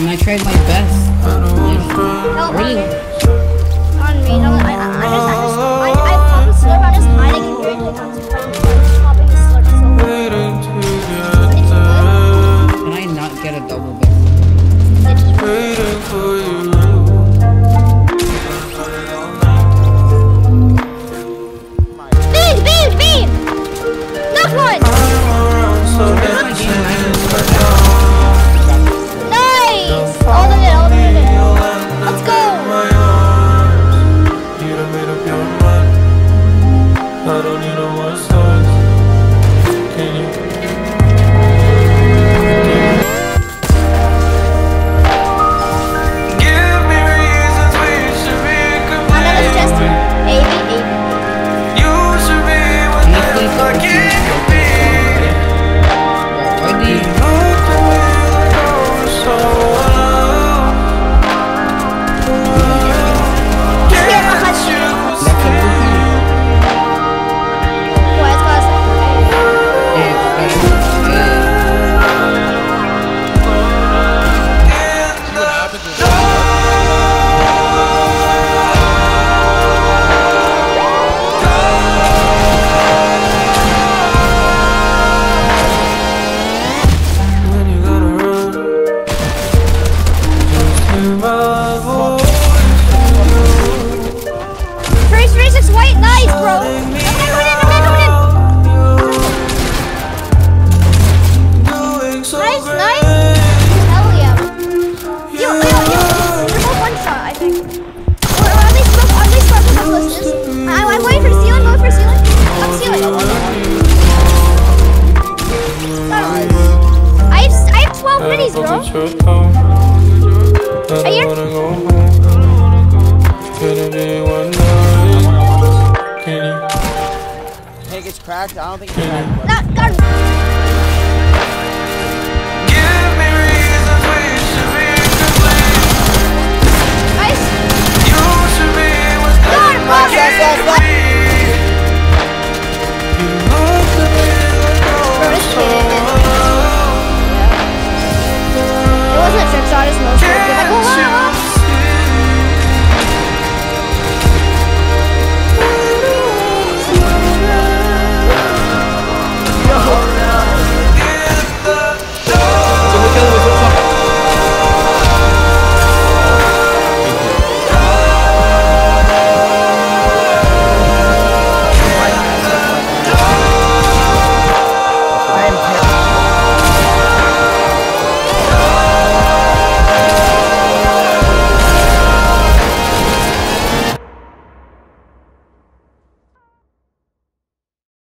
And I tried my best. No, Really? On me. No, I popped the slurp. I'm just hiding in here. Like, I'm just popping the slurp. So. Can I not get a double bit? Bean! Knock one! Nice! All of it. Let's go! I don't need no more songs. Can you? Give me reasons we should be complete. You should be with them like it could be. You look the way I know so well. Can't you see? White, nice, bro. I'm coming in. Nice. Hell yeah. Yo. We're both one shot, I think. Or at least both of us. I'm waiting for ceiling. Going for ceiling. Up ceiling. I have 12 minis, bro. Are you? Think it's cracked? I don't think it's cracked. Not Give me reasons we should be complete. nice. You should be with them like it could be.